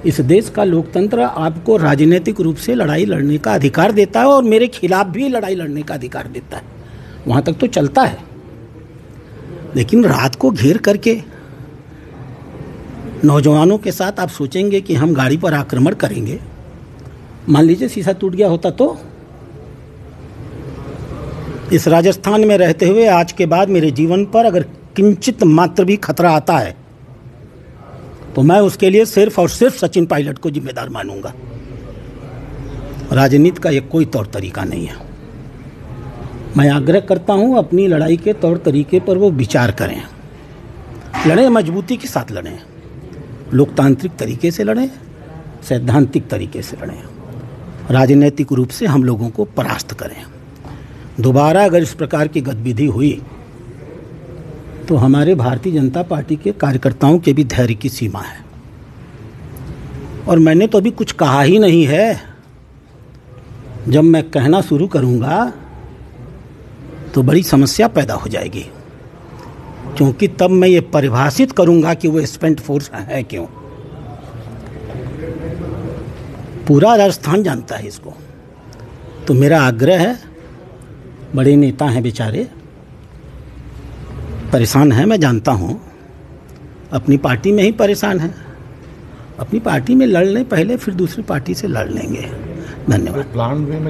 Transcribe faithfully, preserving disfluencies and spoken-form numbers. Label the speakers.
Speaker 1: इस देश का लोकतंत्र आपको राजनीतिक रूप से लड़ाई लड़ने का अधिकार देता है और मेरे खिलाफ भी लड़ाई लड़ने का अधिकार देता है, वहाँ तक तो चलता है। लेकिन रात को घेर करके नौजवानों के साथ आप सोचेंगे कि हम गाड़ी पर आक्रमण करेंगे, मान लीजिए शीशा टूट गया होता तो? इस राजस्थान में रहते हुए आज के बाद मेरे जीवन पर अगर किंचित मात्र भी खतरा आता है तो मैं उसके लिए सिर्फ और सिर्फ सचिन पायलट को जिम्मेदार मानूंगा। राजनीति का ये कोई तौर तरीका नहीं है। मैं आग्रह करता हूं अपनी लड़ाई के तौर तरीके पर वो विचार करें, लड़ें, मजबूती के साथ लड़ें, लोकतांत्रिक तरीके से लड़ें, सैद्धांतिक तरीके से लड़ें, राजनीतिक रूप से हम लोगों को परास्त करें। दोबारा अगर इस प्रकार की गतिविधि हुई तो हमारे भारतीय जनता पार्टी के कार्यकर्ताओं के भी धैर्य की सीमा है। और मैंने तो अभी कुछ कहा ही नहीं है। जब मैं कहना शुरू करूंगा तो बड़ी समस्या पैदा हो जाएगी, क्योंकि तब मैं ये परिभाषित करूंगा कि वो स्पेंट फोर्स है क्यों। पूरा राजस्थान जानता है इसको। तो मेरा आग्रह है, बड़े नेता हैं बेचारे, परेशान हैं, मैं जानता हूँ, अपनी पार्टी में ही परेशान हैं, अपनी पार्टी में लड़ लें पहले, फिर दूसरी पार्टी से लड़ लेंगे। धन्यवाद।